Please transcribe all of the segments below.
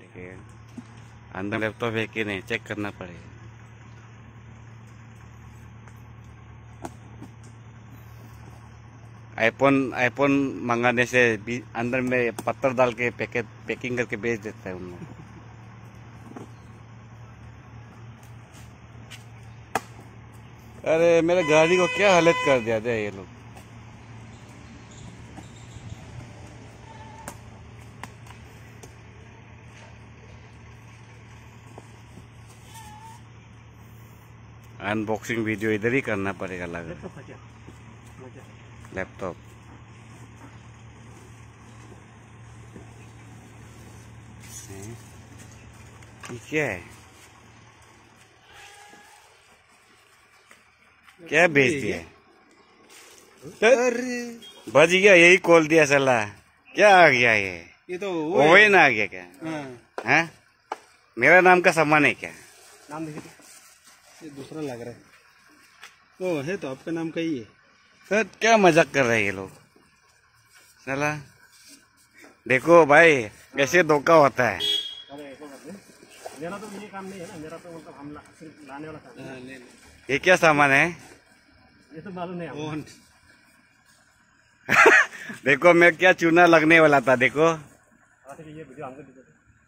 देखिए अंदर लैपटॉप है कि नहीं चेक करना पड़ेगा। आईफोन आईफोन मंगाने से भी अंदर में पत्थर डाल के पैकिंग करके बेच देता है उन लोग। अरे मेरे गाड़ी को क्या हालत कर दिया था ये लोग। अनबॉक्सिंग वीडियो इधर ही करना पड़ेगा लगा लैपटॉप। ये क्या है, क्या बेच दिया? बच गया, यही खोल दिया साला। क्या आ गया ये तो ओवन आ गया क्या? हाँ? मेरा नाम का सामान है क्या? नाम देखिए, ये दूसरा लग रहा है। ओ है तो आपका नाम का ही है। सर क्या मजाक कर रहे हैं ये लोग साला। देखो भाई कैसे धोखा होता है। मेरा तो ये काम नहीं है ना, मेरा तो मतलब हम सिर्फ लाने वाला काम है। ये क्या सामान है? ये तो मालूम नहीं। देखो मैं क्या चूना लगने वाला था देखो। ये वीडियो हमको दे दो।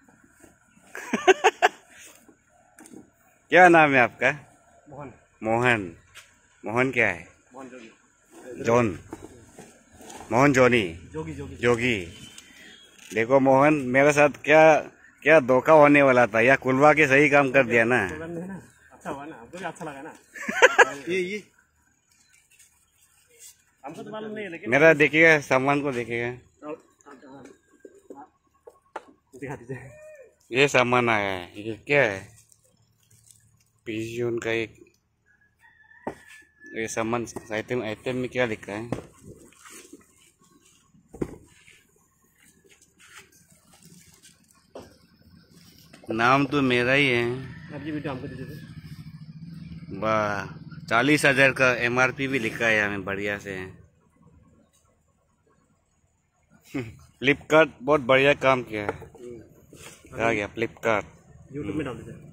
क्या नाम है आपका? मोहन। मोहन। मोहन क्या है? मोहन जोगी। जॉन। मोहन जॉनी। जोगी जोगी जोगी। देखो मोहन मेरे साथ क्या क्या धोखा होने वाला था, या खुलवा के सही काम कर दिया ना। अच्छा हुआ ना, हमको भी अच्छा लगा ना। ये हमको तो मालूम नहीं है लेकिन मेरा देखिएगा सामान को देखिएगा। दिखा दीजिए। ये सामान आया है, ये क्या है? पिजियन का एक ये सामान आइटम आइटम में क्या लिखा है? नाम तो मेरा ही है। अब ये वीडियो हमको दे दीजिए। वाह 40,000 का MRP भी लिखा है हमें बढ़िया से। फ्लिपकार्ट बहुत बढ़िया काम किया है। आ गया फ्लिपकार्ट। यूट्यूब में डाल दीजिए।